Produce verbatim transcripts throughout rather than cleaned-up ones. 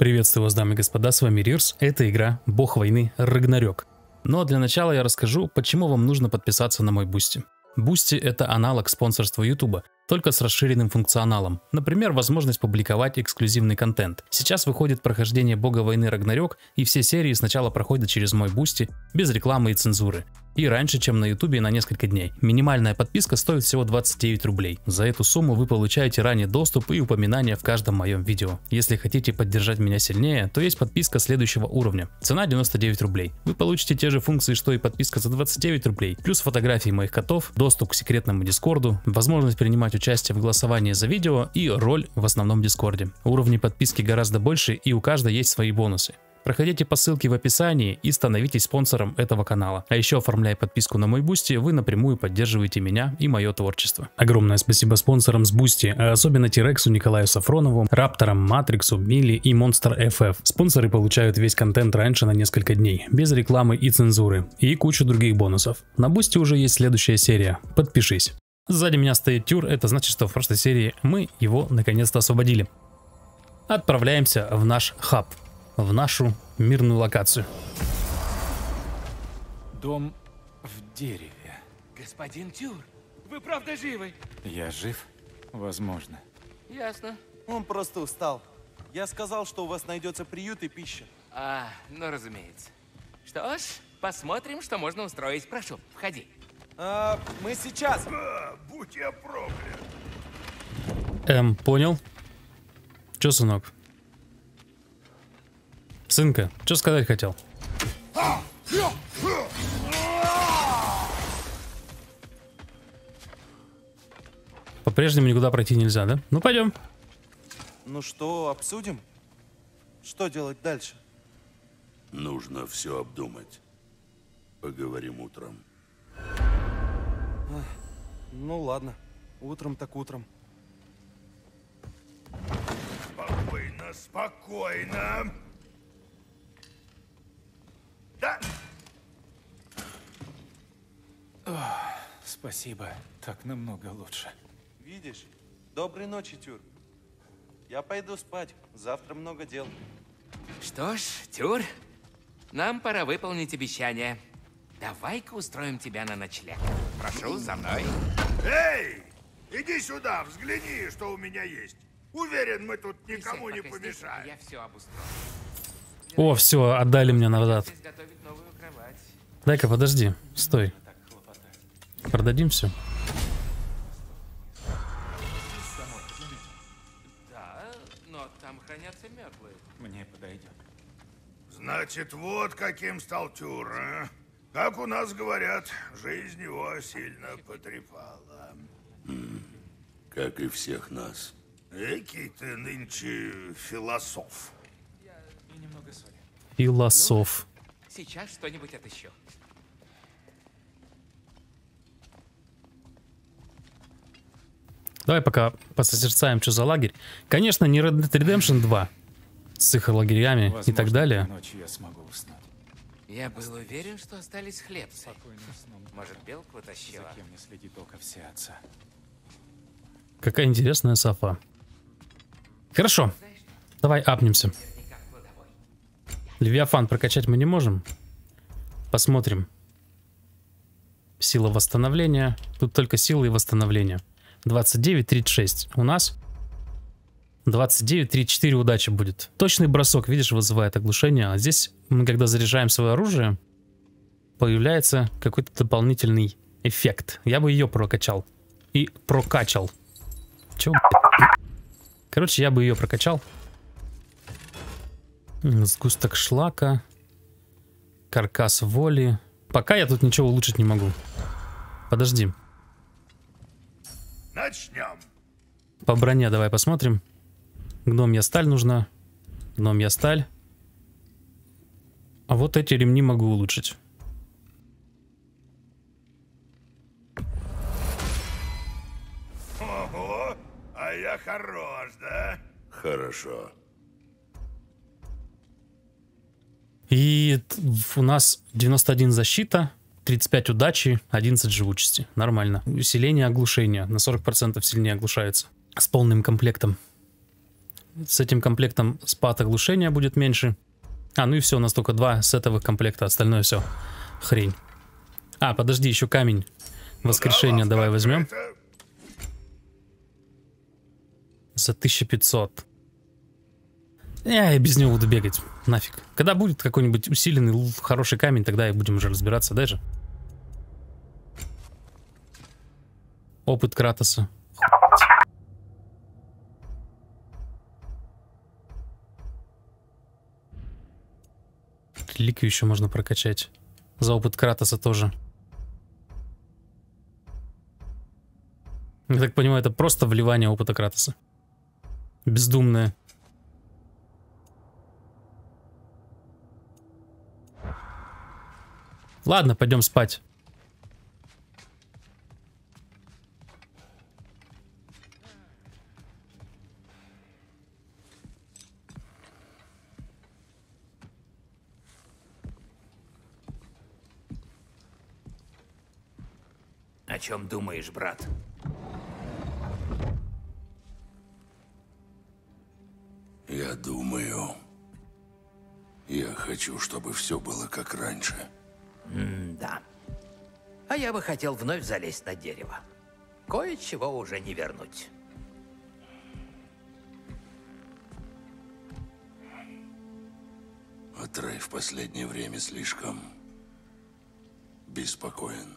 Приветствую вас, дамы и господа, с вами Рирс, это игра Бог войны Рагнарёк. Но для начала я расскажу, почему вам нужно подписаться на мой Бусти. Бусти — это аналог спонсорства Ютуба, только с расширенным функционалом. Например, возможность публиковать эксклюзивный контент. Сейчас выходит прохождение Бога войны Рагнарёк, и все серии сначала проходят через мой Бусти, без рекламы и цензуры. И раньше, чем на Ютубе, на несколько дней. Минимальная подписка стоит всего двадцать девять рублей. За эту сумму вы получаете ранний доступ и упоминания в каждом моем видео. Если хотите поддержать меня сильнее, то есть подписка следующего уровня. Цена девяносто девять рублей. Вы получите те же функции, что и подписка за двадцать девять рублей, плюс фотографии моих котов, доступ к секретному дискорду, возможность принимать участие в голосовании за видео и роль в основном дискорде. Уровни подписки гораздо больше, и у каждой есть свои бонусы. Проходите по ссылке в описании и становитесь спонсором этого канала. А еще, оформляя подписку на мой Бусти, вы напрямую поддерживаете меня и мое творчество. Огромное спасибо спонсорам с Бусти, а особенно Тирексу, Николаю Сафронову, Рапторам, Матриксу, Мили и Monster эф эф. Спонсоры получают весь контент раньше на несколько дней, без рекламы и цензуры, и кучу других бонусов. На Бусти уже есть следующая серия, подпишись. Сзади меня стоит Тюр, это значит, что в прошлой серии мы его наконец-то освободили. Отправляемся в наш хаб. В нашу мирную локацию. Дом в дереве. Господин Тюр, вы правда живы? Я жив? Возможно. Ясно. Он просто устал. Я сказал, что у вас найдется приют и пища. А, ну разумеется. Что ж, посмотрим, что можно устроить. Прошу, входи. А, мы сейчас. А, будь я проклят. Эм, понял. Чё, сынок? Сынка, что сказать хотел? По-прежнему никуда пройти нельзя, да? Ну пойдем. Ну что, обсудим? Что делать дальше? Нужно все обдумать. Поговорим утром. Ну ладно, утром так утром. Спокойно, спокойно. Да. Ох, спасибо, так намного лучше. Видишь? Доброй ночи, Тюр. Я пойду спать. Завтра много дел. Что ж, Тюр, нам пора выполнить обещание. Давай-ка устроим тебя на ночлег. Прошу, за мной. Эй, иди сюда, взгляни, что у меня есть. Уверен, мы тут никому Присядь не пока здесь, помешаем. Я все обустрою. О, все, отдали мне назад. Здесь готовить новую кровать. Дай-ка, подожди, стой. Продадим все. Да, но там хранятся мертвые. Мне подойдет. Значит, вот каким стал Тюр, а? Как у нас говорят, жизнь его сильно потрепала. Как и всех нас. Экий ты нынче философ. И немного соли. Философ. Сейчас что-нибудь отыщу. Давай пока посозерцаем, что за лагерь. Конечно, не Red Dead Redemption два с их лагерями Возможно, и так далее. ночью я смогу уснуть. Я был уверен, что остались хлебцы. Спокойным сном. Может, белку утащила? За кем не следит око все отца. Какая интересная софа. Хорошо, давай апнемся. Левиафан прокачать мы не можем. Посмотрим. Сила восстановления. Тут только сила и восстановление. двадцать девять тридцать шесть. У нас двадцать девять тридцать четыре удачи будет. Точный бросок, видишь, вызывает оглушение. А здесь мы, когда заряжаем свое оружие, появляется какой-то дополнительный эффект. Я бы ее прокачал. И прокачал. Чё? Короче, я бы ее прокачал. Сгусток шлака. Каркас воли. Пока я тут ничего улучшить не могу. Подожди. Начнем. По броне давай посмотрим. Гномья сталь нужна. Гномья сталь. А вот эти ремни могу улучшить. Ого, а я хорош, да? Хорошо. И у нас девяносто один защита, тридцать пять удачи, одиннадцать живучести. Нормально. Усиление оглушения. На сорок процентов сильнее оглушается. С полным комплектом. С этим комплектом спад оглушения будет меньше. А, ну и все, у нас только два сетовых комплекта, остальное все хрень. А, подожди, еще камень воскрешения давай возьмем. За тысячу пятьсот. Я и без него буду бегать. Нафиг. Когда будет какой-нибудь усиленный, хороший камень, тогда и будем уже разбираться даже. Опыт Кратоса. Реликвию еще можно прокачать. За опыт Кратоса тоже. Я так понимаю, это просто вливание опыта Кратоса. Бездумное. Ладно, пойдем спать. О чем думаешь, брат? Я думаю, я хочу, чтобы все было как раньше. М-да. А я бы хотел вновь залезть на дерево. Кое-чего уже не вернуть. Атрей в последнее время слишком беспокоен.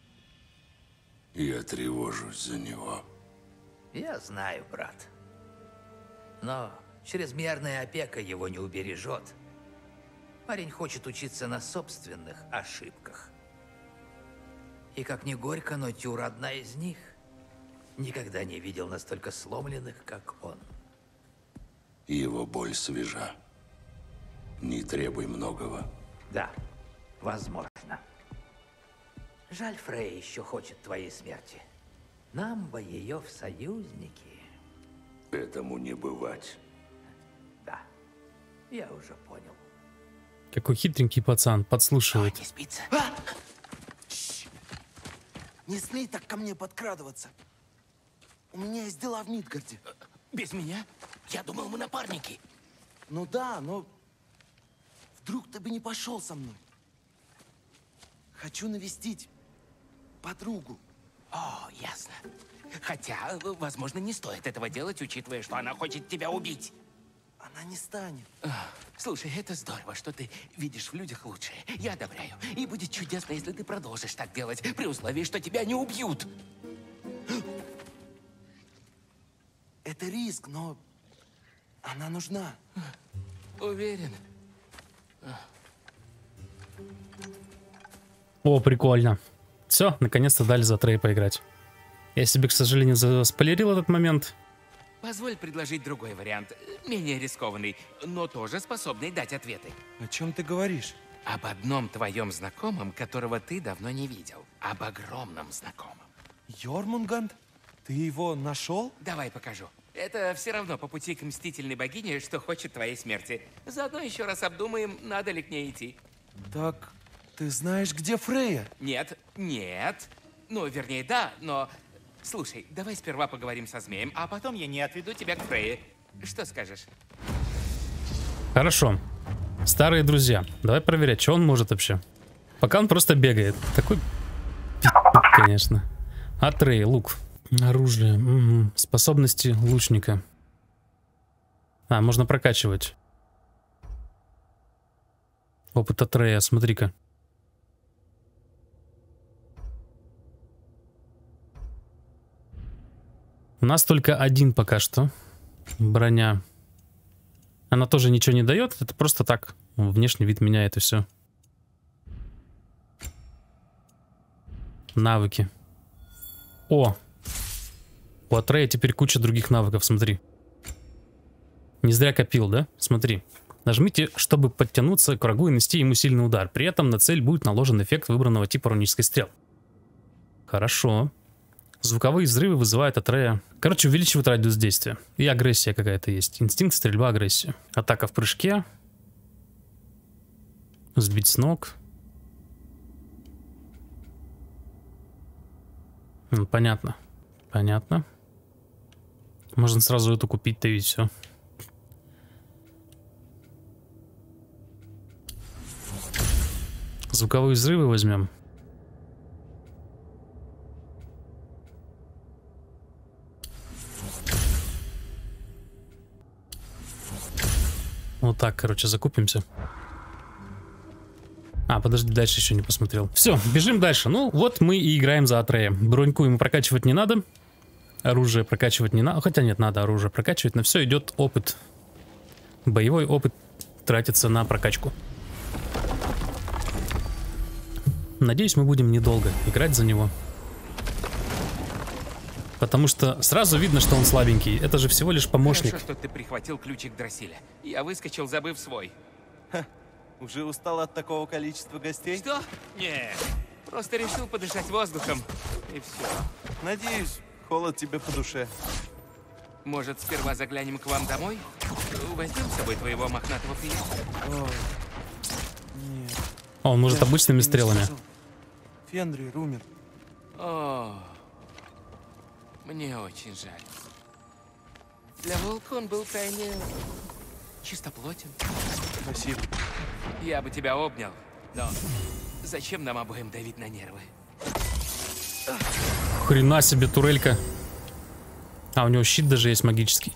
Я тревожусь за него. Я знаю, брат. Но чрезмерная опека его не убережет. Парень хочет учиться на собственных ошибках. И как ни горько, но Тюр одна из них. Никогда не видел настолько сломленных, как он. Его боль свежа. Не требуй многого. Да, возможно. Жаль, Фрей еще хочет твоей смерти. Нам бы ее в союзники. Этому не бывать. Да, я уже понял. Какой хитренький пацан, подслушивает. Не спится? А! Не смей так ко мне подкрадываться. У меня есть дела в Мидгарде. Без меня? Я думал, мы напарники. Ну да, но вдруг ты бы не пошел со мной. Хочу навестить подругу. О, ясно. Хотя, возможно, не стоит этого делать, учитывая, что она хочет тебя убить. Она не станет. Слушай, это здорово, что ты видишь в людях лучшее. Я одобряю. И будет чудесно, если ты продолжишь так делать, при условии, что тебя не убьют. Это риск, но она нужна. Уверен. О, прикольно. Все, наконец-то дали за Трей поиграть. Я себе, к сожалению, заспойлерил этот момент. Позволь предложить другой вариант, менее рискованный, но тоже способный дать ответы. О чем ты говоришь? Об одном твоем знакомом, которого ты давно не видел. Об огромном знакомом. Йормунганд? Ты его нашел? Давай покажу. Это все равно по пути к мстительной богине, что хочет твоей смерти. Заодно еще раз обдумаем, надо ли к ней идти. Так, ты знаешь, где Фрейя? Нет, нет. Ну, вернее, да, но... Слушай, давай сперва поговорим со змеем, а потом я не отведу тебя к Фрейе. Что скажешь? Хорошо. Старые друзья. Давай проверять, что он может вообще. Пока он просто бегает. Такой пи***, конечно. Атрей, лук. Оружие. Угу. Способности лучника. А, можно прокачивать. Опыт Атрея, смотри-ка. У нас только один пока что. Броня. Она тоже ничего не дает. Это просто так. Внешний вид меняет и все. Навыки. О! У Атрея теперь куча других навыков, смотри. Не зря копил, да? Смотри. Нажмите, чтобы подтянуться к врагу и нанести ему сильный удар. При этом на цель будет наложен эффект выбранного типа рунической стрелы. Хорошо. Звуковые взрывы вызывают Атрея. Короче, увеличивают радиус действия. И агрессия какая-то есть. Инстинкт, стрельба, агрессия. Атака в прыжке. Сбить с ног. Ну, понятно. Понятно. Можно сразу эту купить-то и все. Звуковые взрывы возьмем. Вот так, короче, закупимся. А, подожди, дальше еще не посмотрел. Все, бежим дальше. Ну, вот мы и играем за Атрея. Броньку ему прокачивать не надо. Оружие прокачивать не надо. Хотя нет, надо оружие прокачивать. На все идет опыт. Боевой опыт тратится на прокачку. Надеюсь, мы будем недолго играть за него. Потому что сразу видно, что он слабенький. Это же всего лишь помощник. Хорошо, что ты прихватил ключик Дросиля. Я выскочил, забыв свой. Ха, уже устал от такого количества гостей? Что? Нет. Просто решил подышать воздухом. И все. Надеюсь, холод тебе по душе. Может, сперва заглянем к вам домой? Возьмем с собой твоего мохнатого приятеля? Ой, нет. Он может Я обычными не стрелами. сказал. Фенрир умер. О, мне очень жаль. Для волка он был крайне чистоплотен. Спасибо. Я бы тебя обнял, но зачем нам обоим давить на нервы? Хрена себе, турелька. А, у него щит даже есть магический.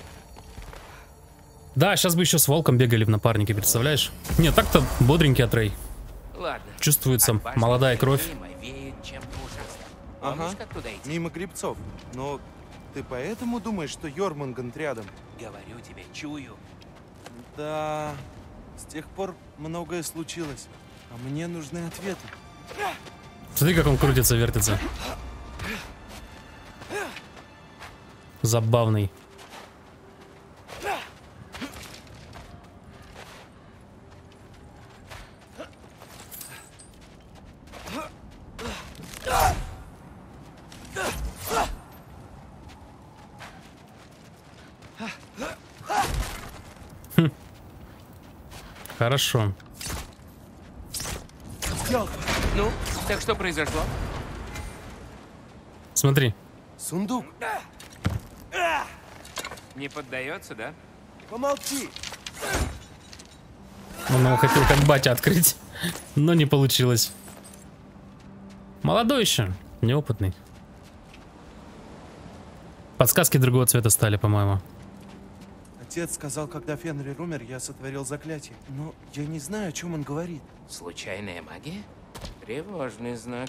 Да, сейчас бы еще с волком бегали в напарнике, представляешь? Не, так-то бодренький Атрей. Ладно. Чувствуется От башни молодая кровь. мимо веет чем-то ужасным. Ага. Помнишь, как туда идти? Мимо грибцов. Но ты поэтому думаешь, что Йормунганд рядом? Говорю тебе, чую. Да, с тех пор многое случилось. А мне нужны ответы. Смотри, как он крутится, вертится. Забавный. Хм. Хорошо. Ну, так что произошло? Смотри. Сундук, Не поддается, да? помолчи. Он его хотел как батя открыть, но не получилось. Молодой еще, неопытный. Подсказки другого цвета стали, по-моему. Отец сказал, когда Фенрир умер, я сотворил заклятие. Но я не знаю, о чем он говорит. Случайная магия? Тревожный знак.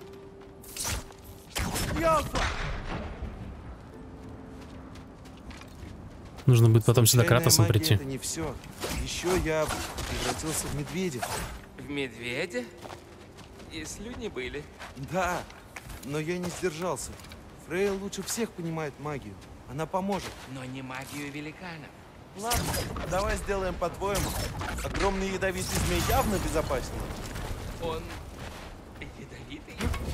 Нужно будет потом сюда Случайная Кратосом магия прийти. Это не все. Еще я превратился в медведя. В медведя? И слюни были. Да, но я не сдержался. Фрейя лучше всех понимает магию. Она поможет. Но не магию великанов. Ладно, давай сделаем по-твоему. Огромный ядовитый змей явно безопаснее. Он ядовитый?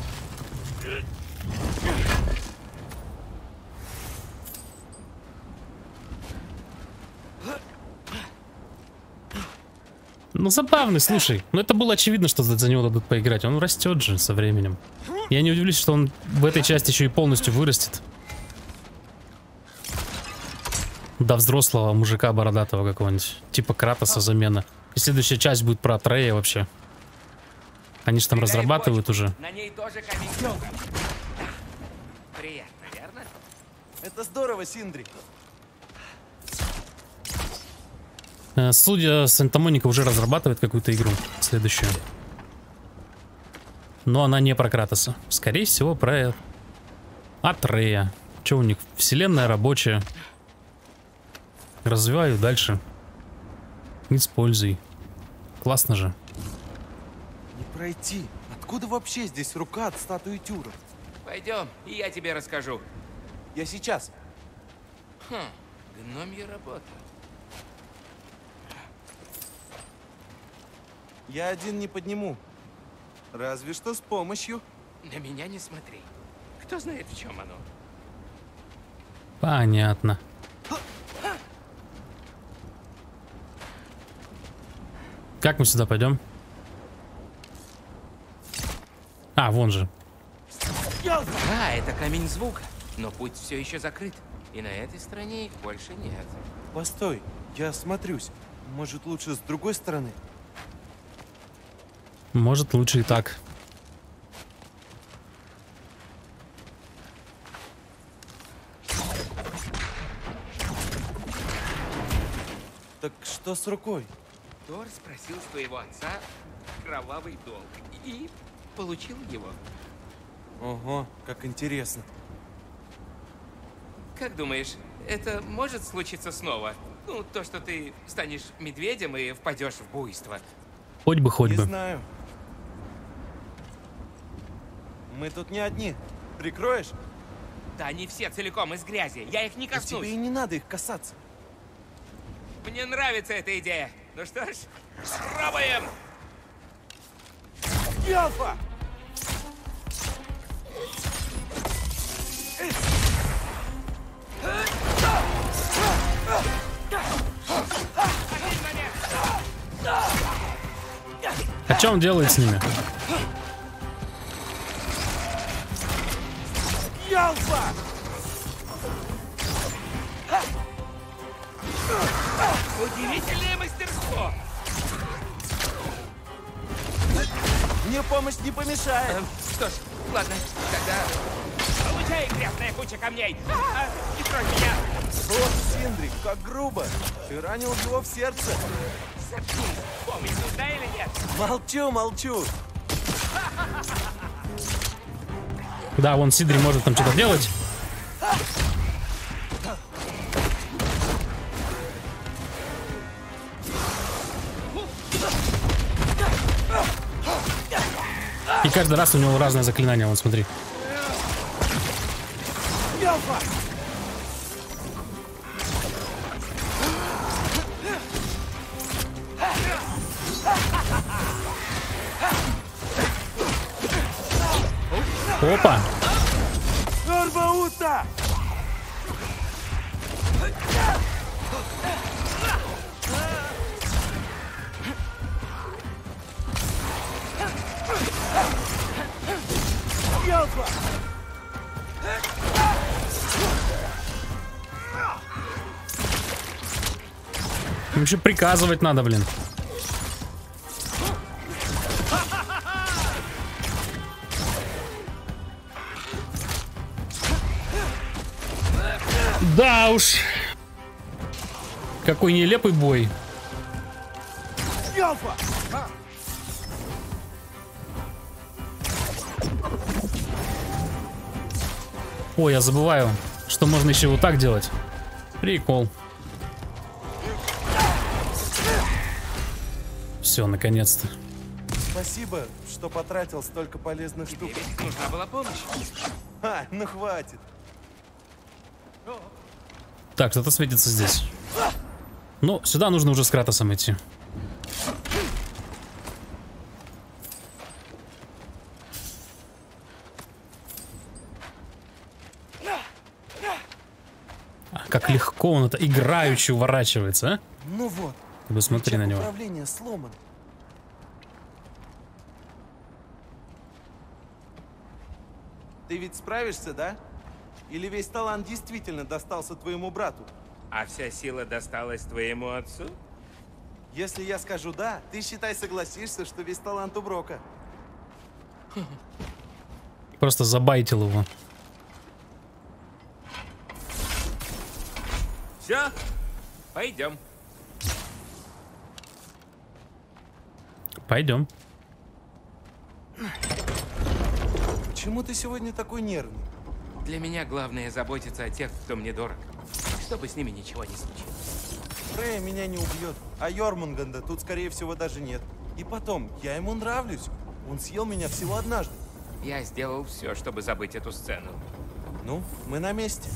Ну, забавный, слушай. Ну, это было очевидно, что за, за него дадут поиграть. Он растет же со временем. Я не удивлюсь, что он в этой части еще и полностью вырастет. До взрослого мужика бородатого какого-нибудь. Типа Кратоса замена. И следующая часть будет про Атрея вообще. Они же там разрабатывают уже. На ней тоже камень. Приятно, верно? Это здорово, Синдри. Э, Судя, Санта-Моника уже разрабатывает какую-то игру следующую. Но она не про Кратоса. Скорее всего, про Атрея. Че у них? Вселенная рабочая. Развиваю дальше. Используй. Классно же. Не пройти. Откуда вообще здесь рука от статуи Тюра? Пойдем, и я тебе расскажу. Я сейчас. Хм, гномья работа. Я один не подниму. Разве что с помощью. На меня не смотри. Кто знает, в чем оно? Понятно. Как мы сюда пойдем? А, вон же. Да, это камень звука. Но путь все еще закрыт. И на этой стороне их больше нет. Постой, я осмотрюсь. Может, лучше с другой стороны? Может, лучше и так. Так что с рукой? Тор спросил с твоего отца кровавый долг и получил его. Ого, как интересно. Как думаешь, это может случиться снова? Ну, то, что ты станешь медведем и впадешь в буйство. Хоть бы, хоть Не бы. знаю. Мы тут не одни. Прикроешь? Да они все целиком из грязи. Я их не Да коснусь. тебе и не надо их касаться. Мне нравится эта идея. Ну что ж, пробуем! Ялфа! Один момент! А что он делает с ними? Ялфа! Удивительное мастерство! Мне помощь не помешает. Эм, что ж, ладно, тогда... Получай, грязная куча камней! А, не трогай меня! Вот, Синдрик, как грубо. Ты ранил его в сердце. Заткнись! Помощь нужна или нет? Молчу, молчу. Да, вон Сидри может там что-то делать. И каждый раз у него разное заклинание, вон смотри. Ялфа! Опа! Арбаута! Ялфа! Им еще приказывать надо, блин. Да уж. Какой нелепый бой. Ялфа! Ой, я забываю, что можно еще вот так делать. Прикол. Все, наконец-то. Спасибо, что потратил столько полезных штук. Тебе ведь нужна была помощь. А, ну хватит. Так, что-то светится здесь. Ну, сюда нужно уже с Кратосом идти. А, как легко он это играючи уворачивается, а? Ну вот. Ты посмотри на него. Управление сломан. Ты ведь справишься, да? Или весь талант действительно достался твоему брату? А вся сила досталась твоему отцу? Если я скажу «да», ты, считай, согласишься, что весь талант у Брока. Просто забайтил его. Все, пойдем. Пойдем. Почему ты сегодня такой нервный? Для меня главное заботиться о тех, кто мне дорог. Чтобы с ними ничего не случилось. Фрея меня не убьет, а Йормунганда тут, скорее всего, даже нет. И потом, я ему нравлюсь. Он съел меня всего однажды. Я сделал все, чтобы забыть эту сцену. Ну, мы на месте.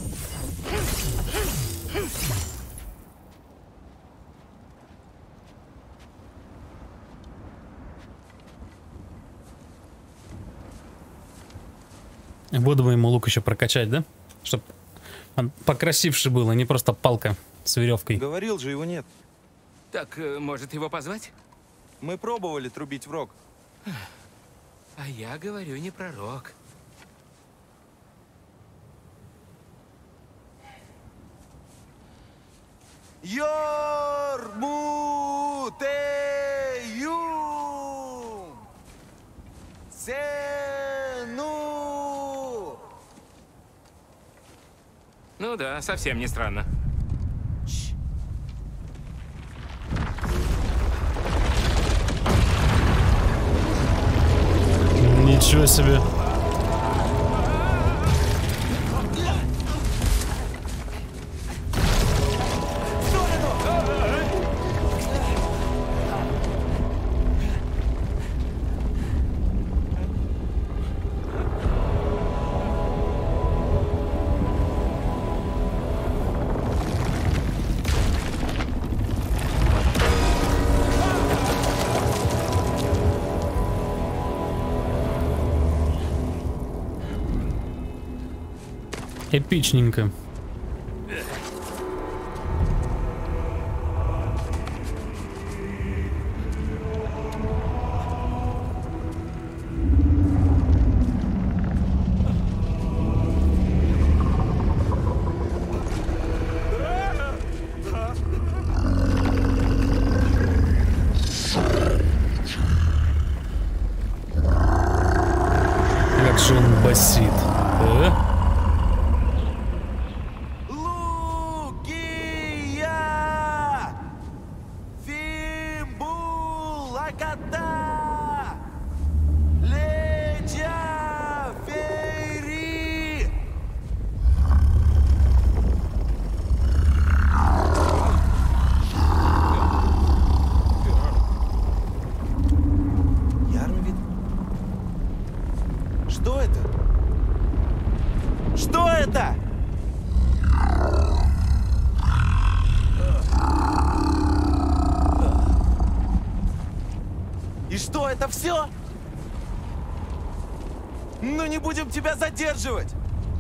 Буду бы ему лук еще прокачать, да? Чтоб он покрасивше был, а не просто палка с веревкой. Говорил же, его нет. Так, э, может его позвать? Мы пробовали трубить в рог. А я говорю не про рог. Йормутею! Ну да, совсем не странно. Ничего себе. Эпичненько. Как же он басит. А? Что это? Что это? И что, это все? Ну не будем тебя задерживать.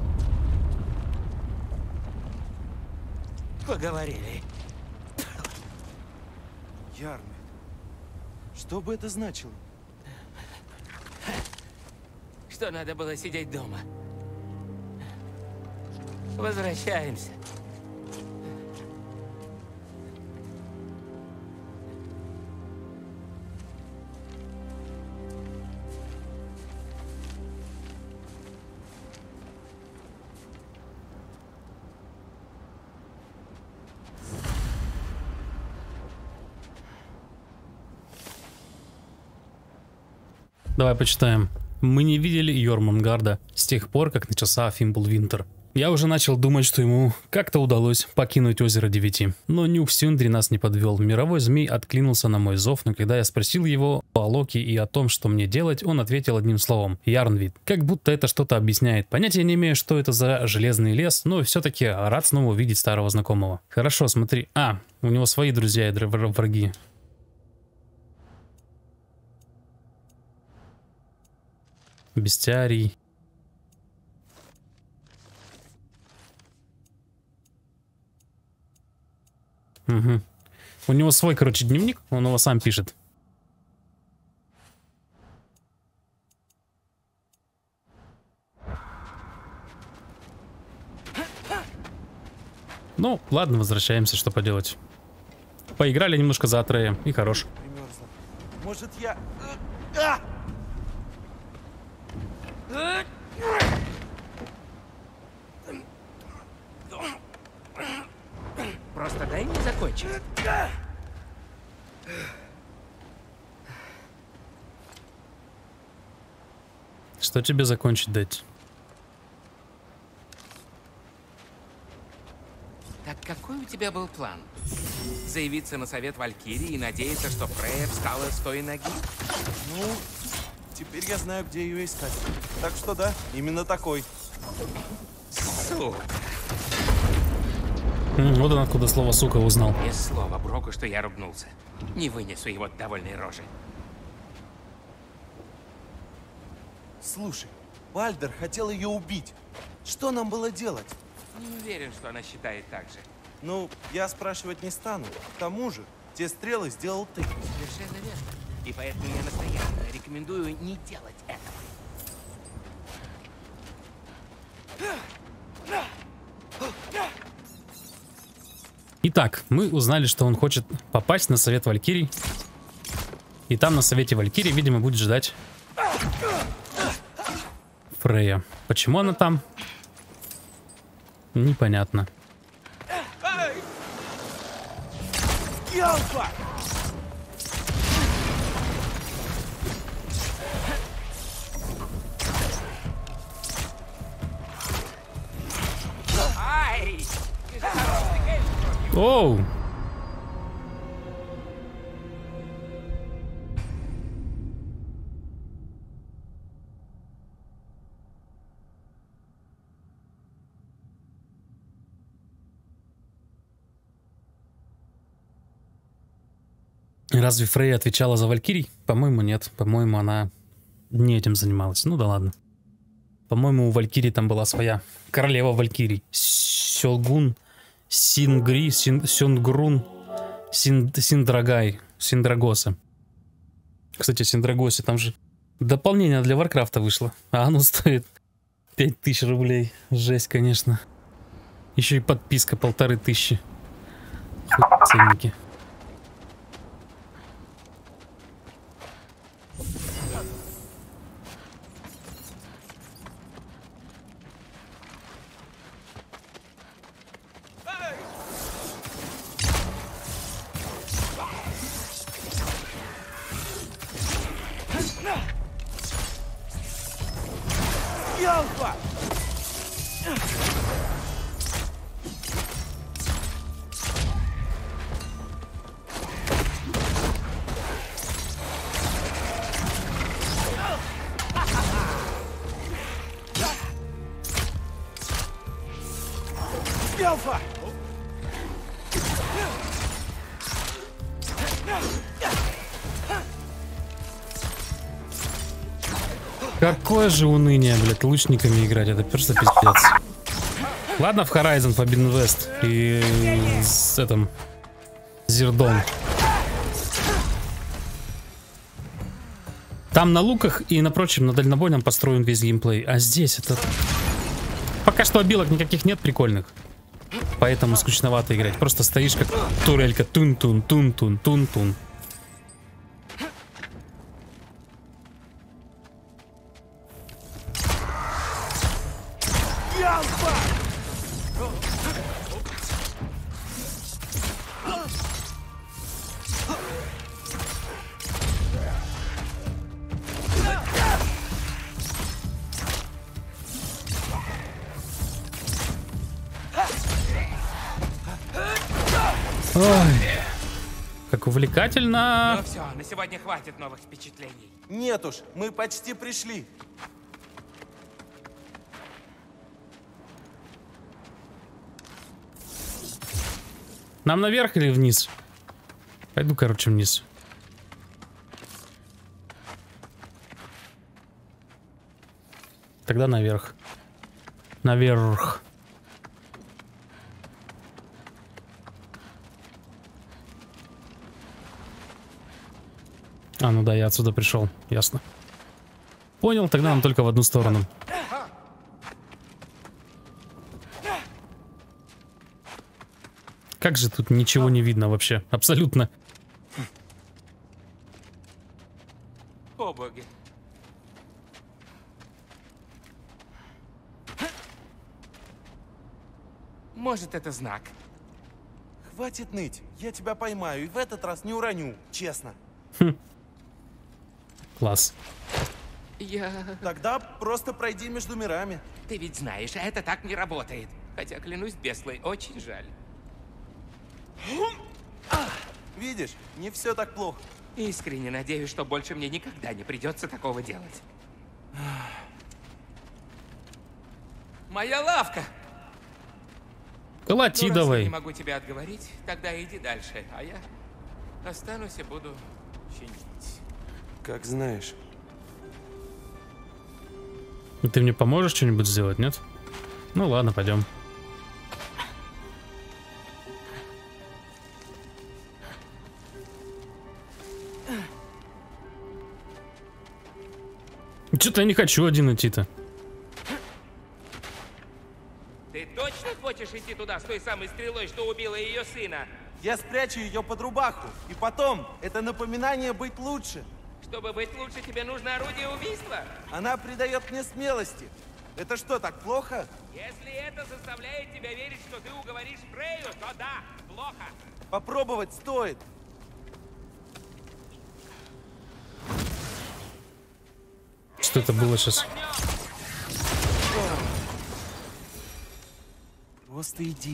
Поговорили. Ярмит, что бы это значило? Что надо было сидеть дома. Возвращаемся. Давай почитаем. Мы не видели Йормунгарда с тех пор, как начался Фимблвинтер. Я уже начал думать, что ему как-то удалось покинуть озеро Девяти. Но Нюх Сюндри нас не подвел. Мировой змей откликнулся на мой зов, но когда я спросил его о Локи и о том, что мне делать, он ответил одним словом — Ярнвид. Как будто это что-то объясняет. Понятия не имею, что это за железный лес, но все-таки рад снова увидеть старого знакомого. Хорошо, смотри. А, у него свои друзья и враги. Бестиарий. Угу. У него свой, короче, дневник, он его сам пишет. Ну, ладно, возвращаемся, что поделать. Поиграли немножко за Атрея, и хорош. Примерзла. Может, я... А! Просто дай мне закончить. Что тебе закончить дать? Так какой у тебя был план? Заявиться на совет Валькирии и надеяться, что Фрейя встала с той ноги? Ну, теперь я знаю, где ее искать. Так что да, именно такой. Сука. Вот он откуда слово «сука» узнал. Ни слова Броку, что я ругнулся. Не вынесу его довольной рожи. Слушай, Бальдер хотел ее убить. Что нам было делать? Не уверен, что она считает так же. Ну, я спрашивать не стану. К тому же, те стрелы сделал ты. Совершенно верно. И поэтому я настоятельно рекомендую не делать этого. Итак, мы узнали, что он хочет попасть на совет Валькирий. И там на совете Валькирий, видимо, будет ждать Фрейя. Почему она там? Непонятно. Оу! Разве Фрейя отвечала за Валькирий? По-моему, нет. По-моему, она не этим занималась. Ну да ладно. По-моему, у Валькирии там была своя королева Валькирий. Сёлгун, Сингри, Син, Сёнгрун, Син, Синдрагай, Синдрагоса. Кстати, Синдрагосе там же дополнение для Варкрафта вышло. А оно стоит пять тысяч рублей. Жесть, конечно. Еще и подписка полторы тысячи. Хуй ценники. Какое же уныние, блядь, лучниками играть, это просто пиздец. Ладно, в Horizon Forbidden West и с этим Зердон. Там на луках и на прочем, на дальнобойном построен весь геймплей. А здесь это... Пока что обилок никаких нет прикольных. Поэтому скучновато играть. Просто стоишь как турелька. Тун-тун, тун-тун, тун-тун. Ой, как увлекательно. Ну все, на сегодня хватит новых впечатлений. Нет уж, мы почти пришли. Нам наверх или вниз? Пойду, короче, вниз. Тогда наверх. Наверх. А, ну да, я отсюда пришел, ясно. Понял, тогда нам только в одну сторону. Как же тут ничего не видно вообще, абсолютно. О, боги. Может, это знак? Хватит ныть, я тебя поймаю и в этот раз не уроню, честно. Хм. Класс. Я... Тогда просто пройди между мирами. Ты ведь знаешь, это так не работает. Хотя, клянусь Беслой, очень жаль. Видишь, не все так плохо. Искренне надеюсь, что больше мне никогда не придется такого делать. Моя лавка! Колоти Ну, раз давай. я не могу тебя отговорить, тогда иди дальше, а я останусь и буду чинить. Как знаешь. Ты мне поможешь что-нибудь сделать, нет? Ну ладно, пойдем. Что-то я не хочу один идти-то. Ты точно хочешь идти туда с той самой стрелой, что убила ее сына? Я спрячу ее под рубаху. И потом, это напоминание быть лучше. Чтобы быть лучше, тебе нужно орудие убийства? Она придает мне смелости. Это что, так плохо? Если это заставляет тебя верить, что ты уговоришь Фрейю, то да, плохо. Попробовать стоит. Что это было сейчас? Просто иди.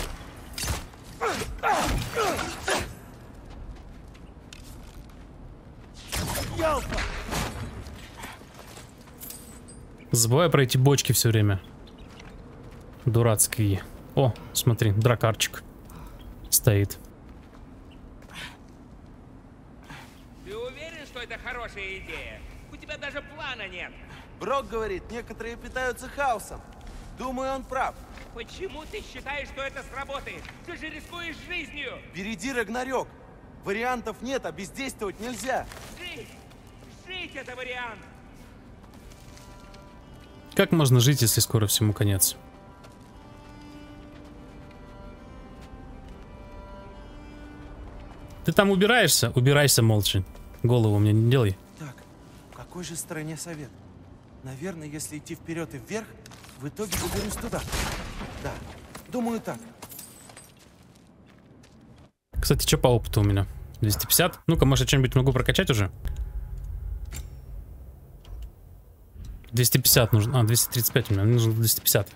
Забываю про эти бочки все время. Дурацкие. О, смотри, дракарчик стоит. Ты уверен, что это хорошая идея? У тебя даже плана нет. Брок говорит, некоторые питаются хаосом. Думаю, он прав. Почему ты считаешь, что это сработает? Ты же рискуешь жизнью. Впереди Рагнарёк. Вариантов нет, а бездействовать нельзя. Жить! Жить — это вариант. Как можно жить, если скоро всему конец? Ты там убираешься? Убирайся молча. Голову мне не делай. Так, в какой же стороне совет? Наверное, если идти вперед и вверх, в итоге доберусь туда. Да, думаю так. Кстати, что по опыту у меня? двести пятьдесят? Ну-ка, может, я что-нибудь могу прокачать уже? двести пятьдесят нужно. А, двести тридцать пять у меня. Мне нужно двести пятьдесят.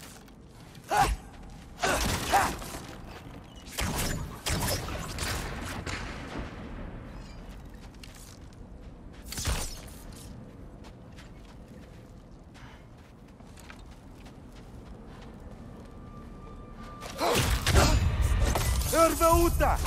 Эрваута!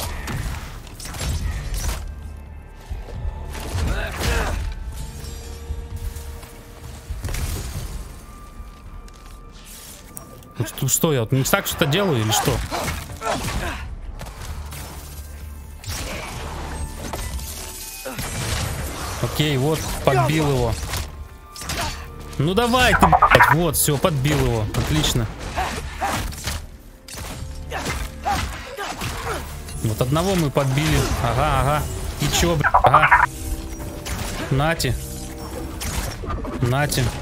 Что, что я вот не так что-то делаю или что? Окей, вот, подбил его. Ну давай ты, блядь, вот, все, подбил его. Отлично. Вот одного мы подбили. Ага, ага. И чё, блядь, ага. Нате. Нате.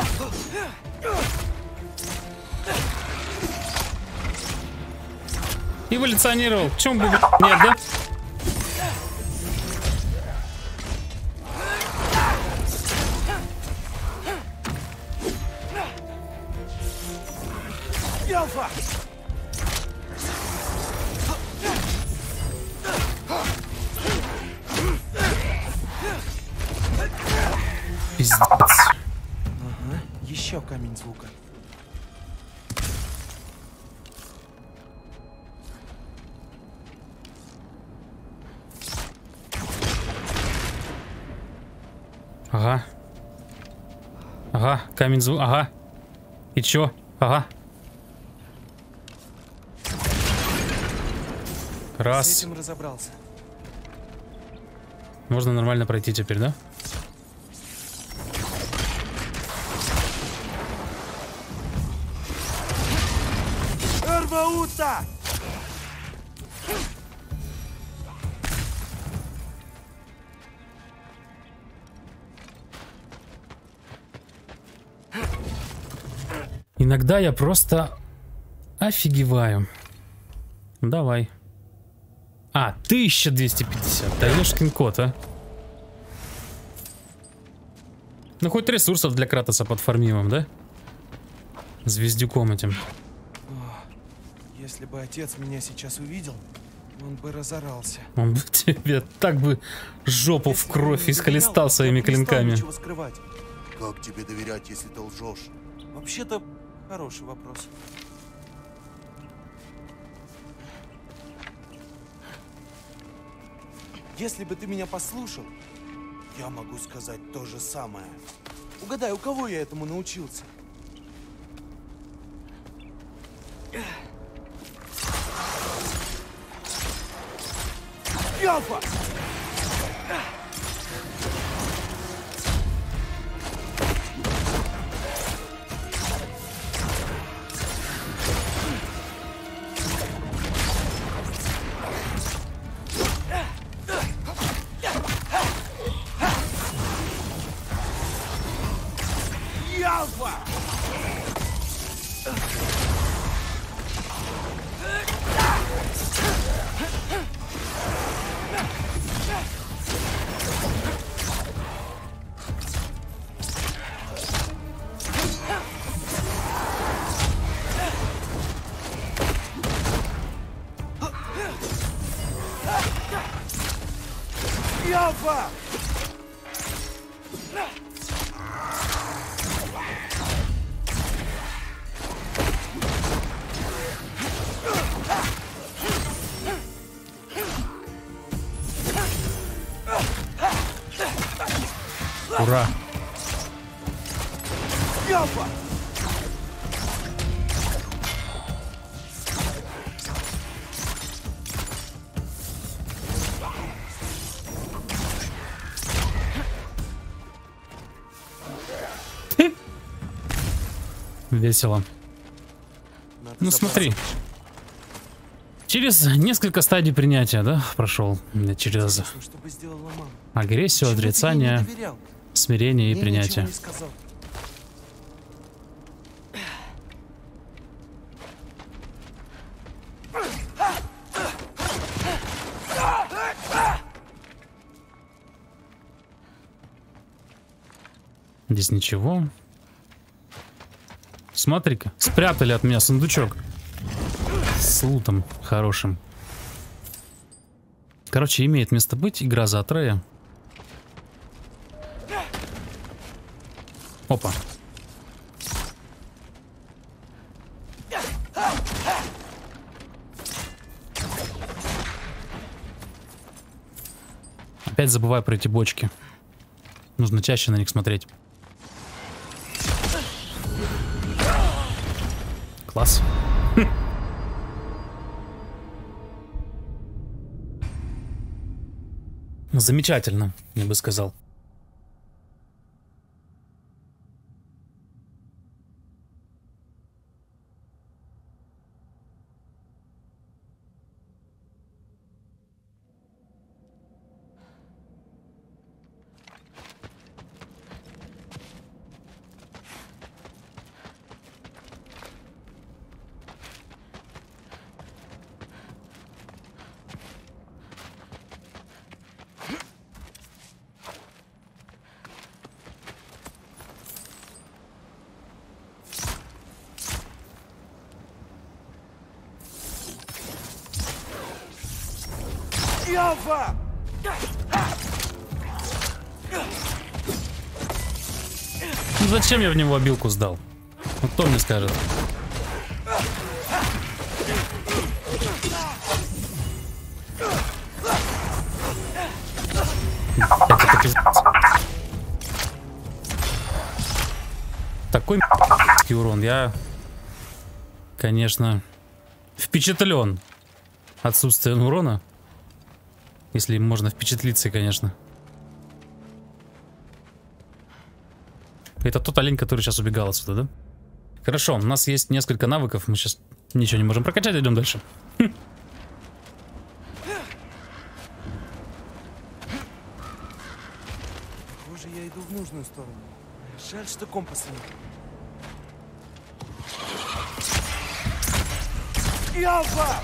Эволюционировал. Чем бы, блядь, нет, да? Ялфа! Пиздец. Ага, еще камень звука. Ага. Ага, камень звук, ага. И чё? Ага. Раз. С этим разобрался. Можно нормально пройти теперь, да? Эрваута! Иногда я просто офигеваю. Давай. А, тысяча двести пятьдесят. Да ёшкин кот, а. Ну, хоть ресурсов для Кратоса подфармимом, да? Звездюком этим. О, если бы отец меня сейчас увидел, он бы разорался. Он бы тебе так бы жопу в кровь исхлестал своими клинками. Ничего скрывать. Как тебе доверять, если ты лжешь? Вообще-то, хороший вопрос. Если бы ты меня послушал, я могу сказать то же самое. Угадай, у кого я этому научился? Ялфа! Ялфа! Ява! Ура! Ява! Весело. Надо Ну забраться. смотри. Через несколько стадий принятия, да, прошел. Через Интересно, что бы сделала мама? агрессию, Почему ты ей отрицание, не доверял? смирение и Мне принятие. ничего не сказал. Здесь ничего. Смотри-ка, спрятали от меня сундучок с лутом хорошим. Короче, имеет место быть игра за Атрея. Опа. Опять забываю про эти бочки. Нужно чаще на них смотреть. Класс. Замечательно, я бы сказал. Ява! Ну зачем я в него обилку сдал? Вот кто мне скажет? Это пиздец. Такой м***ский урон. Я, конечно, впечатлен отсутствием урона. Если им можно впечатлиться, конечно. Это тот олень, который сейчас убегал отсюда, да? Хорошо, у нас есть несколько навыков. Мы сейчас ничего не можем прокачать, идем дальше. Хм. Похоже, я иду в нужную сторону. Жаль, что компаса нет. Ява!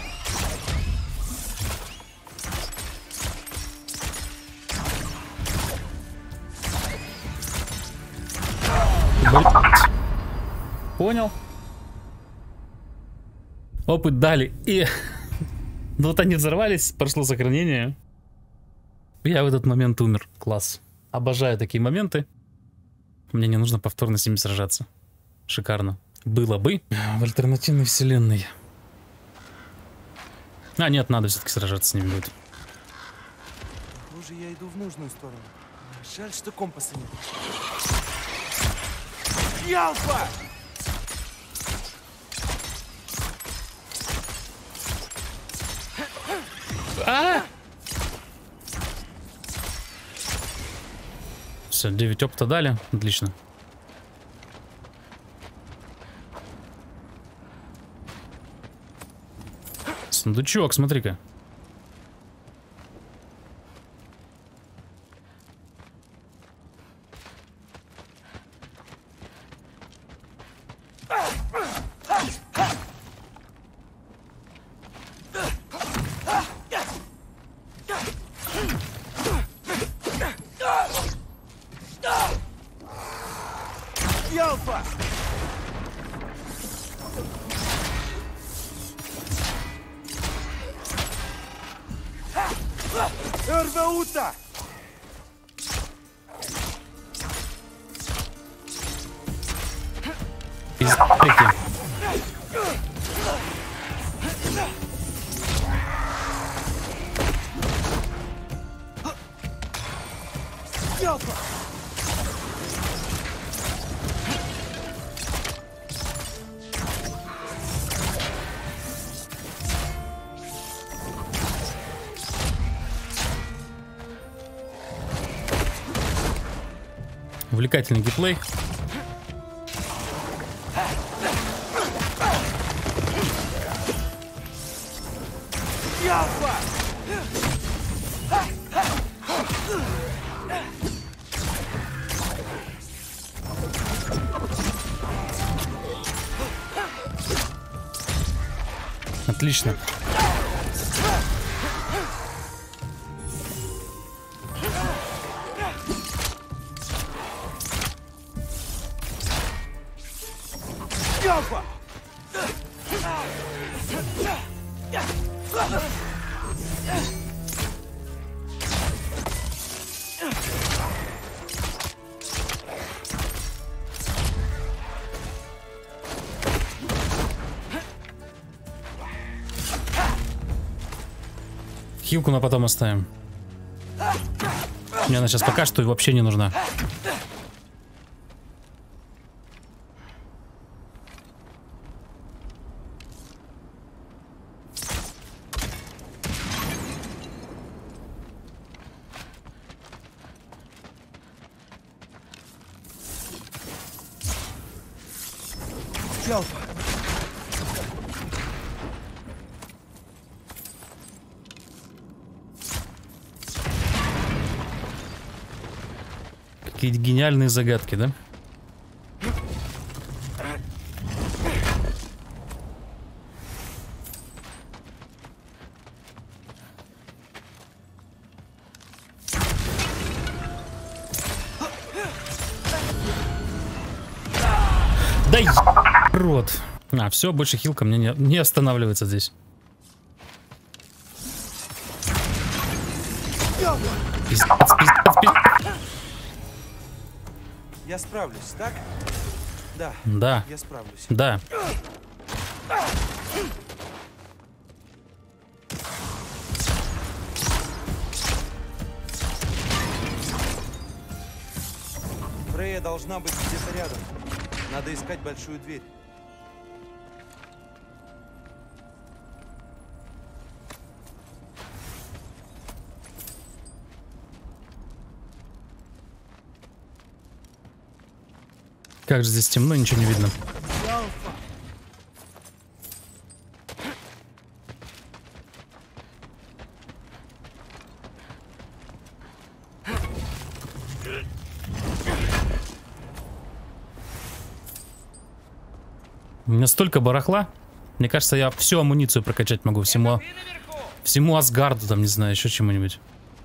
Блять. Понял. Опыт дали. И ну вот они взорвались, прошло сохранение. Я в этот момент умер. Класс. Обожаю такие моменты. Мне не нужно повторно с ними сражаться. Шикарно. Было бы в альтернативной вселенной. А, нет, надо все-таки сражаться с ними будет. Похоже, я иду в нужную сторону. Жаль, что компаса нет. Ява! А! Все, девять опыта дали. Отлично. Сундучок, смотри-ка. Ялфа! Эрвеута! Пиздики. Ялфа! Увлекательный геймплей. Ялфа! Отлично. Ялфа! Хилку на потом оставим. Мне она сейчас пока что и вообще не нужна. Ялфа! Какие гениальные загадки, да? Да е... рот. А, все, больше хилка мне не, не останавливается здесь. Пиздец, пиздец, пиздец. Я справлюсь, так? Да. Да. Я справлюсь. Да. Фрея должна быть где-то рядом. Надо искать большую дверь. Как же здесь темно, ничего не видно. У меня столько барахла. Мне кажется, я всю амуницию прокачать могу. Всему, всему Асгарду, там, не знаю, еще чему-нибудь.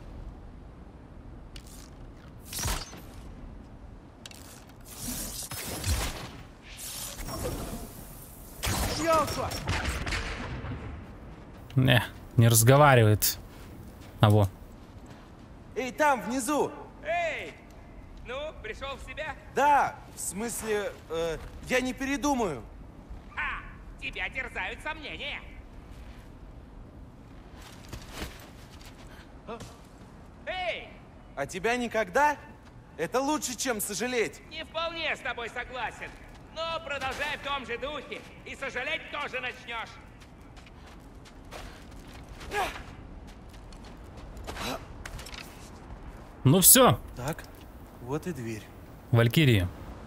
Не, не разговаривает. А во. Эй, там, внизу! Эй! Ну, пришел в себя? Да, в смысле, э, я не передумаю. А, тебя терзают сомнения. Эй! А тебя никогда? Это лучше, чем сожалеть. Не вполне с тобой согласен. Но продолжай в том же духе, и сожалеть тоже начнешь. Ну все, Так, вот и дверь. Валькирии.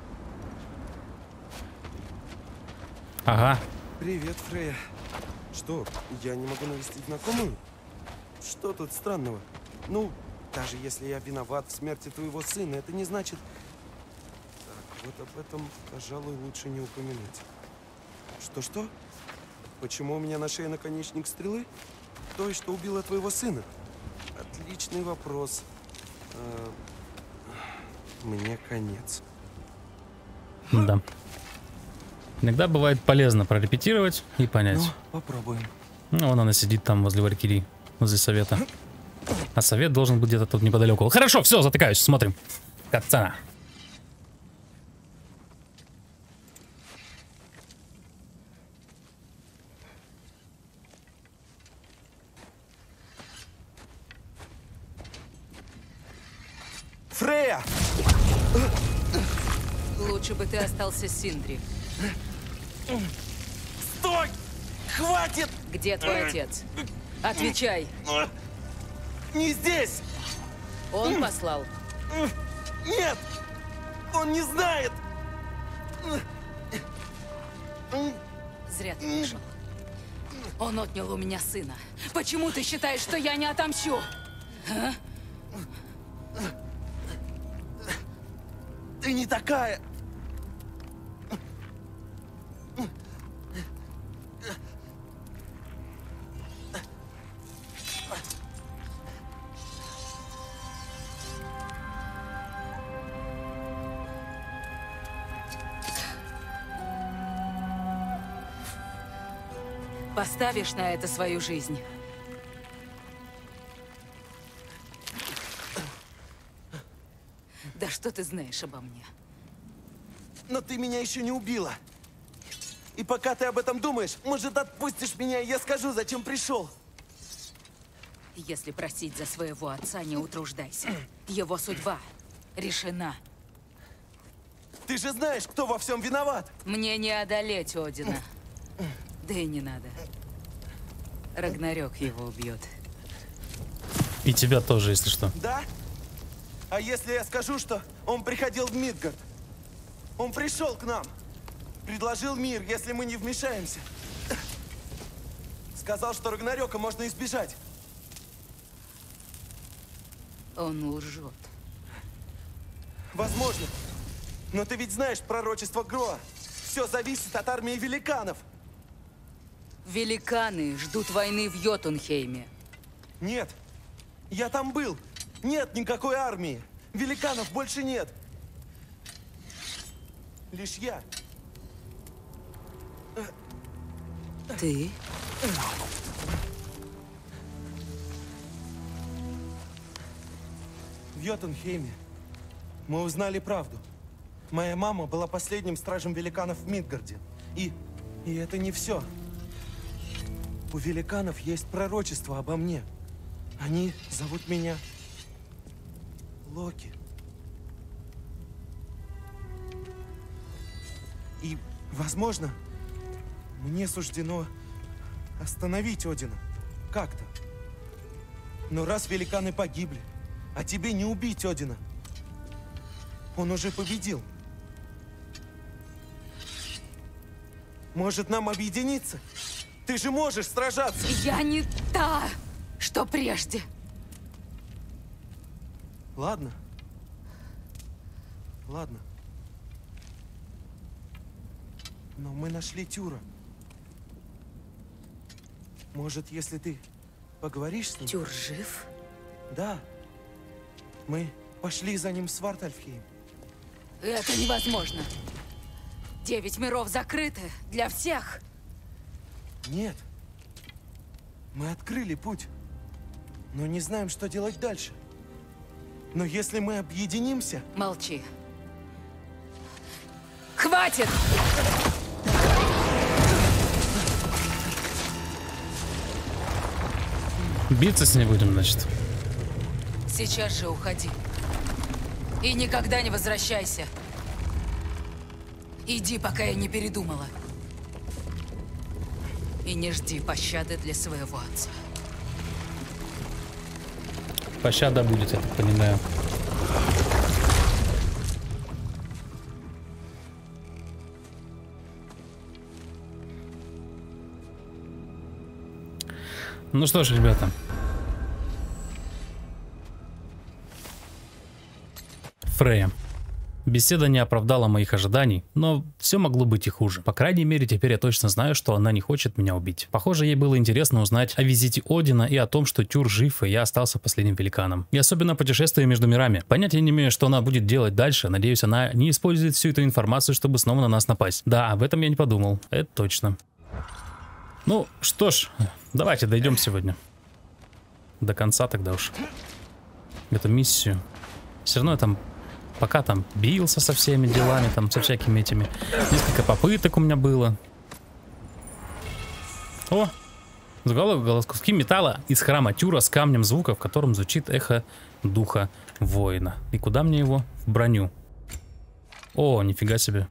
Ага. Привет, Фрея. Что, я не могу навестить знакомую? Что тут странного? Ну, даже если я виноват в смерти твоего сына, это не значит... Так, вот об этом, пожалуй, лучше не упоминать. Что-что? Почему у меня на шее наконечник стрелы? Той, что убила твоего сына? Отличный вопрос. А, мне конец. Да. Иногда бывает полезно прорепетировать и понять. Ну, попробуем. Ну, вон она сидит там возле Валькирии, возле совета. А совет должен быть где-то тут неподалеку. Хорошо, все, затыкаюсь, смотрим. Катцана. Фрея! Лучше бы ты остался с Синдри. Стой! Хватит! Где твой отец? Отвечай. Не здесь! Он послал. Нет! Он не знает! Зря ты пришел. Он отнял у меня сына. Почему ты считаешь, что я не отомщу? А? Ты не такая! Поставишь на это свою жизнь? Да что ты знаешь обо мне? Но ты меня еще не убила. И пока ты об этом думаешь, может, отпустишь меня, и я скажу, зачем пришел. Если просить за своего отца, не утруждайся. Его судьба решена. Ты же знаешь, кто во всем виноват. Мне не одолеть Одина. Да и не надо. Рагнарёк его убьет. И тебя тоже, если что. Да? А если я скажу, что он приходил в Мидгард? Он пришел к нам. Предложил мир, если мы не вмешаемся. Сказал, что Рагнарёка можно избежать. Он лжет. Возможно. Но ты ведь знаешь пророчество Гроа. Все зависит от армии великанов. Великаны ждут войны в Йотунхейме. Нет. Я там был. Нет никакой армии. Великанов больше нет. Лишь я. Ты? В Йотунхейме мы узнали правду. Моя мама была последним стражем великанов в Мидгарде. И... и это не все. У великанов есть пророчество обо мне. Они зовут меня Локи. И, возможно, мне суждено остановить Одина. Как-то. Но раз великаны погибли, а тебе не убить Одина. Он уже победил. Может, нам объединиться? Ты же можешь сражаться! Я не та, что прежде. Ладно. Ладно. Но мы нашли Тюра. Может, если ты поговоришь с ним? Тюр жив? Да. Мы пошли за ним в Свартальфхейм. Это невозможно. Девять миров закрыты для всех. Нет. Мы открыли путь, но не знаем, что делать дальше. Но если мы объединимся... Молчи. Хватит! Биться с ней будем, значит. Сейчас же уходи. И никогда не возвращайся. Иди, пока я не передумала. И не жди пощады для своего отца. Пощада будет, я так понимаю. Ну что ж, ребята. Фрея. Беседа не оправдала моих ожиданий, но все могло быть и хуже. По крайней мере, теперь я точно знаю, что она не хочет меня убить. Похоже, ей было интересно узнать о визите Одина и о том, что Тюр жив, и я остался последним великаном. И особенно путешествие между мирами. Понятия не имею, что она будет делать дальше. Надеюсь, она не использует всю эту информацию, чтобы снова на нас напасть. Да, об этом я не подумал. Это точно. Ну, что ж, давайте дойдем сегодня. До конца тогда уж. Эту миссию. Все равно я там... Пока там бился со всеми делами, там, со всякими этими. Несколько попыток у меня было. О! Заголовок: куски металла из храма Тюра с камнем звука, в котором звучит эхо духа воина. И куда мне его? В броню. О, нифига себе.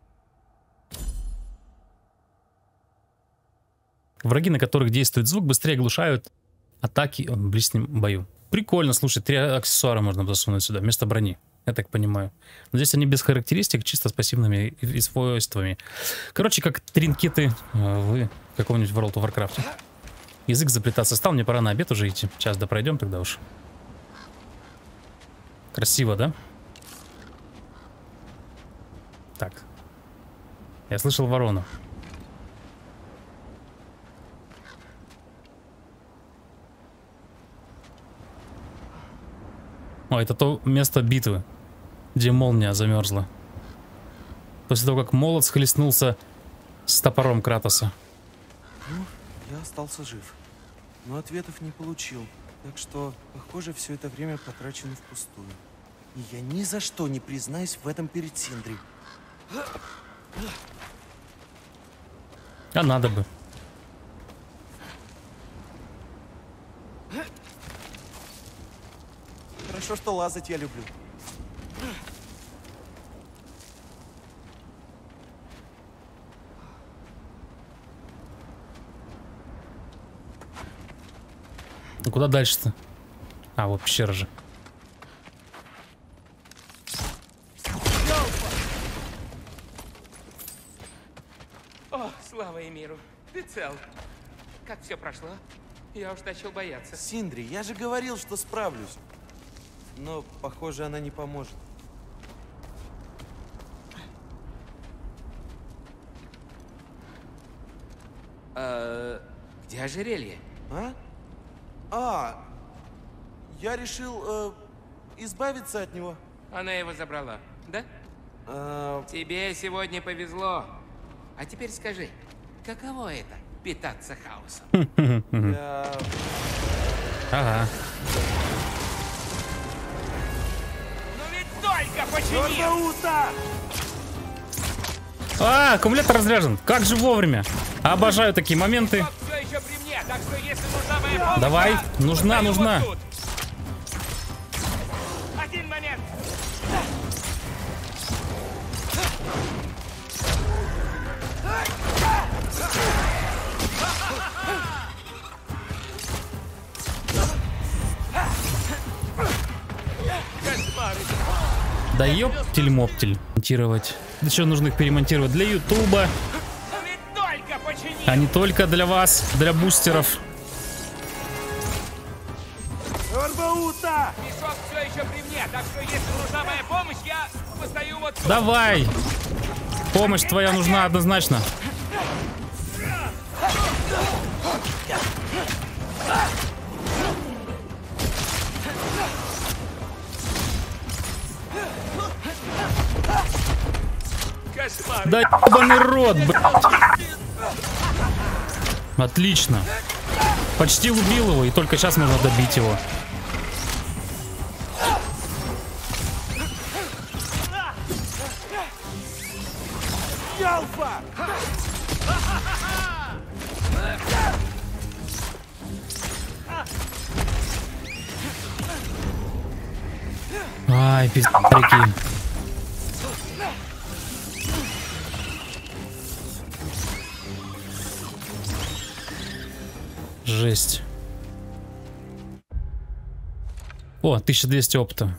Враги, на которых действует звук, быстрее оглушают атаки в ближнем бою. Прикольно, слушай, три аксессуара можно засунуть сюда вместо брони. Я так понимаю. Но здесь они без характеристик, чисто с пассивными и, и свойствами. Короче, как тринкеты в каком-нибудь World of Warcraft. Язык заплетаться стал, мне пора на обед уже идти. Сейчас да пройдем тогда уж. Красиво, да? Так. Я слышал ворону. О, это то место битвы, где молния замерзла. После того, как молот схлестнулся с топором Кратоса. Ну, я остался жив, но ответов не получил. Так что, похоже, все это время потрачено впустую. И я ни за что не признаюсь в этом перед Синдри. А надо бы. Хорошо, что лазать я люблю. Ну куда дальше-то? А, вот пещера же. О, слава Эмиру, ты цел. Как все прошло? Я уж начал бояться. Синдри, я же говорил, что справлюсь. Но, похоже, она не поможет. А, где ожерелье? А? А, я решил э, избавиться от него. Она его забрала, да? А... Тебе сегодня повезло. А теперь скажи, каково это — питаться хаосом? Я... Ага. Ну ведь только почини! А, аккумулятор разряжен. Как же вовремя. Обожаю такие моменты. Все еще при мне, так что если нужна моя помощь, Давай, я нужна, стою нужна. вот тут. Один момент. Да ёптель-моптель. Монтировать. Да что, нужно их перемонтировать для Ютуба, Ну ведь только почини! а не только для вас, для бустеров. Мешок все еще при мне, так что если нужна моя помощь, я постою вот тут. Давай. Помощь твоя нужна однозначно. Кошмар. Да ебаный рот, блядь. Отлично. Почти убил его, и только сейчас можно добить его. Ай, пиздец. Жесть. О, тысяча двести опыта.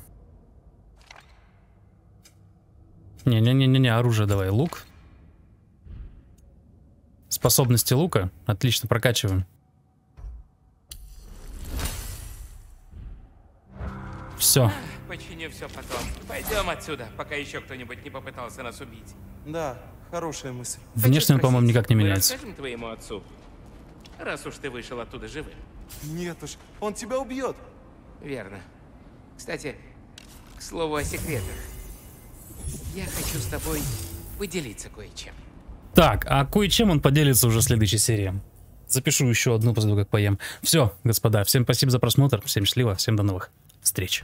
Не-не-не-не, оружие давай. Лук. Способности лука. Отлично, прокачиваем. Все. починю все потом. Пойдем отсюда, пока еще кто-нибудь не попытался нас убить. Да, хорошая мысль. Внешне он, по-моему, никак не Мы меняется. расскажем твоему отцу, раз уж ты вышел оттуда живым. Нет уж, он тебя убьет. Верно. Кстати, к слову о секретах. Я хочу с тобой поделиться кое-чем. Так, а кое-чем он поделится уже в следующей серии. Запишу еще одну после того, как поем. Все, господа, всем спасибо за просмотр, всем счастливо, всем до новых встреч.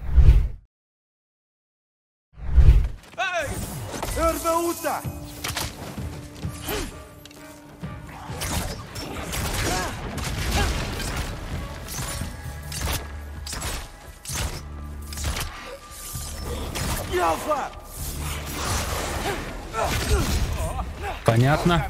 Эй! Эрбаута! Яфа! Понятно.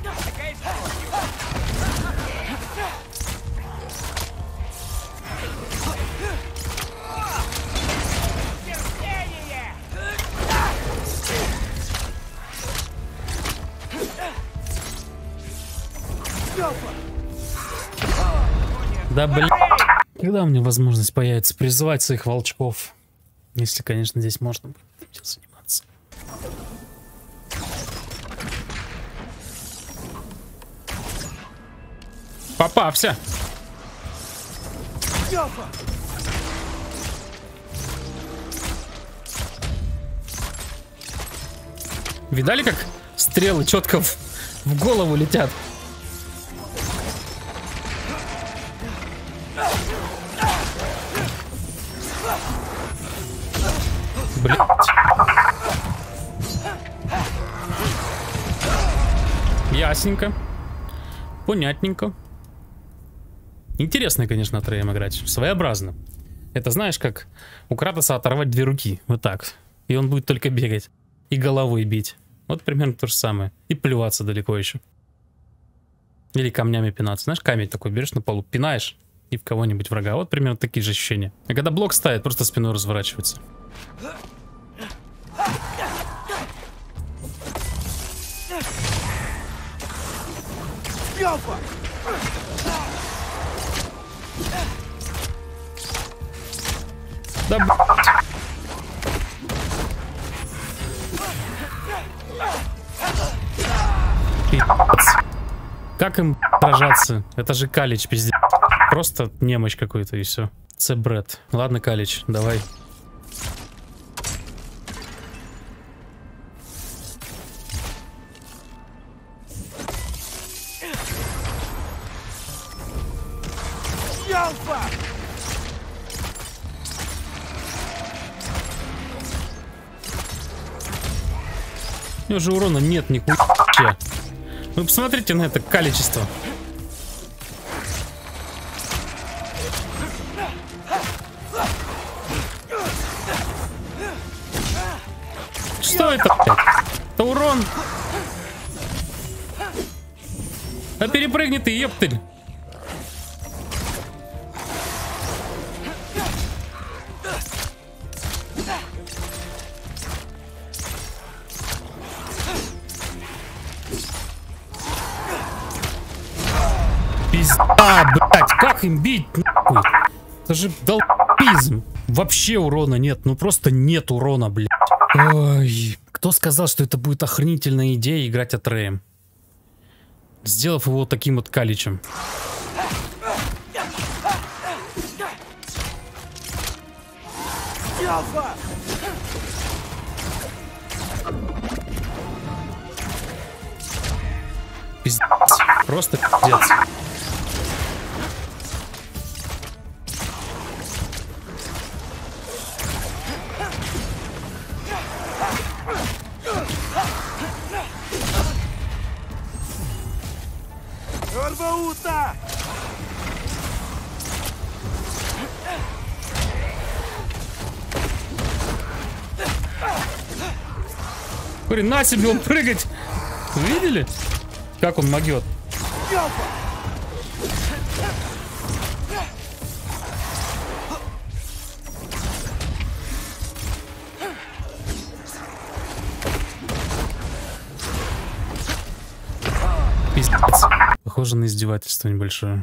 Да блин. Когда у меня возможность появится призвать своих волчков? Если, конечно, здесь можно будет этим заниматься. Попався. Видали, как стрелы четко в, в голову летят? Блять. Ясненько. Понятненько. Интересно, конечно, Атреем играть. Своеобразно. Это знаешь, как у Кратоса оторвать две руки. Вот так. И он будет только бегать. И головой бить. Вот примерно то же самое. И плеваться далеко еще. Или камнями пинаться. Знаешь, камень такой берешь на полу, пинаешь и в кого-нибудь врага. Вот примерно такие же ощущения. А когда блок ставит, просто спиной разворачивается. Да блять. Пиздец. Как им сражаться? Это же Калич, пиздец. Просто немощь какой-то и все. Це бред. Ладно, Калич, давай. У него же урона нет нихуя вообще. Вы посмотрите на это количество. Что это, блядь? Это урон. А перепрыгни ты, ептыль. Пизда, блядь, как им бить, нахуй? Это же долбизм. Вообще урона нет, ну просто нет урона, блядь. Ой, кто сказал, что это будет охренительная идея играть Атреем? Сделав его таким вот Каличем. Пиздец. Просто пиздец. Арбаута! Хрена себе, он прыгать! Вы видели? Как он могет? Пиздец. Похоже на издевательство небольшое.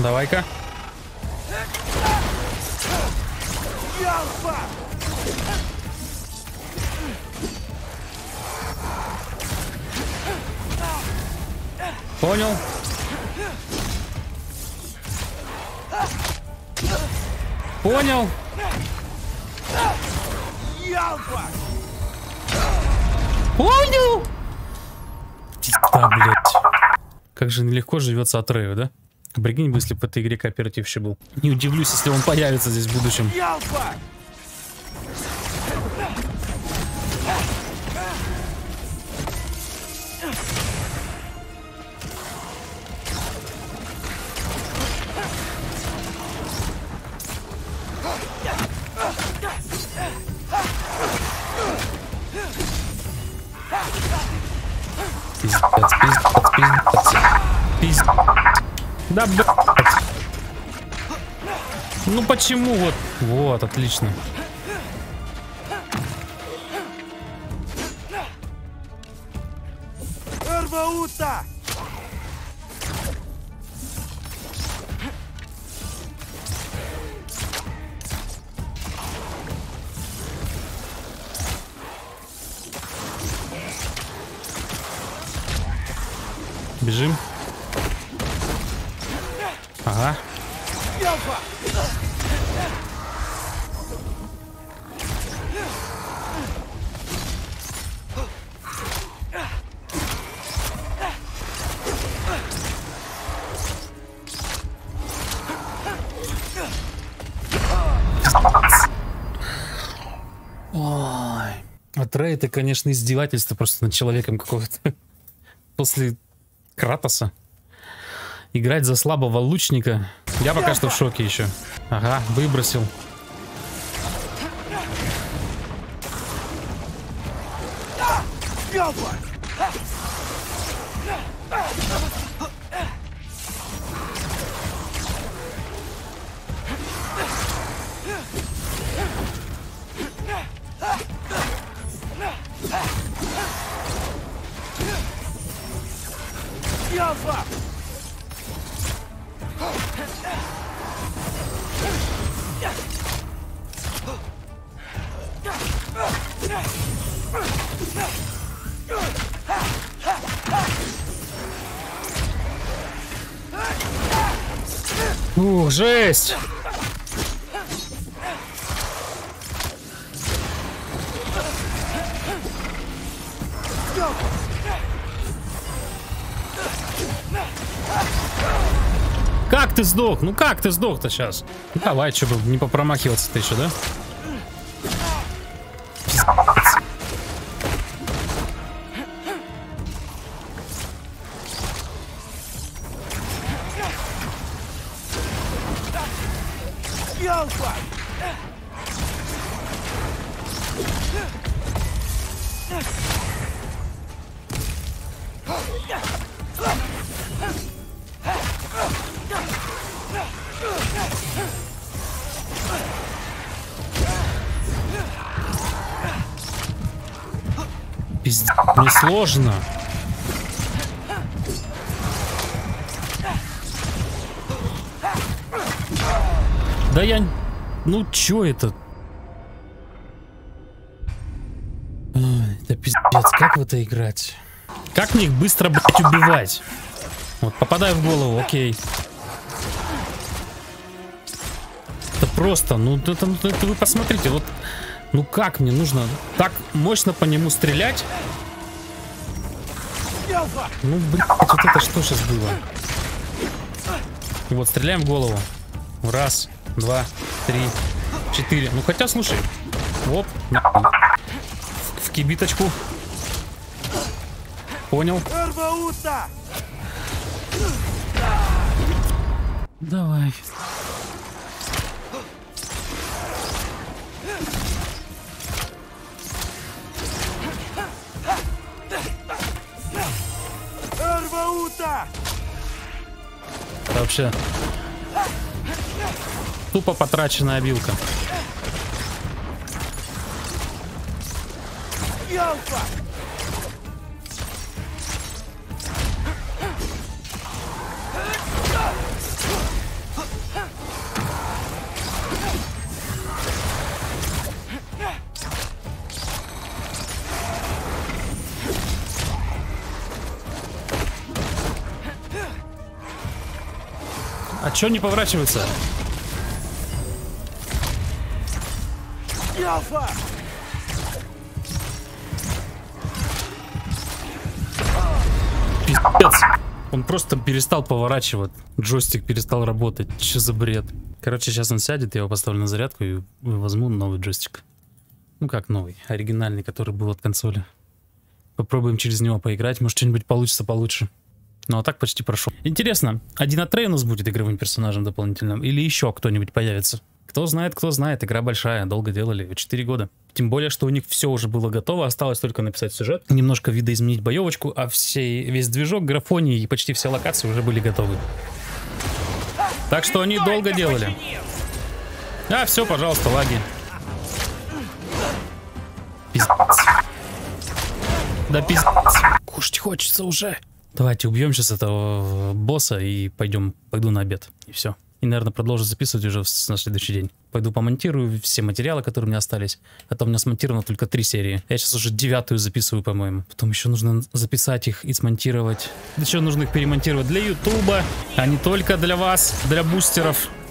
Давай-ка. Понял. Понял. Понял. Да, блядь. Как же нелегко живется Атрею, да? Прикинь бы, если бы в этой игре кооператив еще был. Не удивлюсь, если он появится здесь в будущем. Пиздец, пиздец, пиздец, пиздец. Да, блядь. Ну почему вот? Вот, отлично. Арваута! Бежим. Ага. Ой. Атрей — это, конечно, издевательство просто над человеком какого-то. После Кратоса играть за слабого лучника. Я пока что в шоке еще. Ага, выбросил. Ух, жесть! Как ты сдох? Ну как ты сдох-то сейчас? Давай, что бы не попромахиваться-то еще, да? Пиздец, мне сложно. Да я... Ну чё это? Ой, это пиздец, как в это играть? Как мне их быстро, блядь, убивать? Вот, попадаю в голову, окей. Это просто, ну это, это, это вы посмотрите, вот... Ну как мне нужно так мощно по нему стрелять? Ну, блядь, вот это что сейчас было? И вот стреляем в голову. Раз, два, три, четыре. Ну хотя, слушай. Оп. В кибиточку. Понял. Давай. Это вообще тупо потраченная обилка. чё не поворачивается? Пиздец. Он просто перестал поворачивать. Джойстик перестал работать. Че за бред? Короче, сейчас он сядет, я его поставлю на зарядку и возьму новый джойстик. Ну как новый? Оригинальный, который был от консоли. Попробуем через него поиграть. Может, что-нибудь получится получше. Ну а так почти прошел. Интересно, один Атрей у нас будет игровым персонажем дополнительным? Или еще кто-нибудь появится? Кто знает, кто знает. Игра большая, долго делали, четыре года. Тем более, что у них все уже было готово, осталось только написать сюжет, немножко видоизменить боевочку, а всей, весь движок, графоний и почти все локации уже были готовы. Так что они долго делали. А, все, пожалуйста, лаги. Пиздец. Да пиздец. Кушать хочется уже. Давайте убьем сейчас этого босса и пойдем, пойду на обед. И все. И, наверное, продолжу записывать уже на следующий день. Пойду помонтирую все материалы, которые у меня остались. А то у меня смонтировано только три серии. Я сейчас уже девятую записываю, по-моему. Потом еще нужно записать их и смонтировать. Для чего нужно их перемонтировать? Для Ютуба, а не только для вас, для бустеров.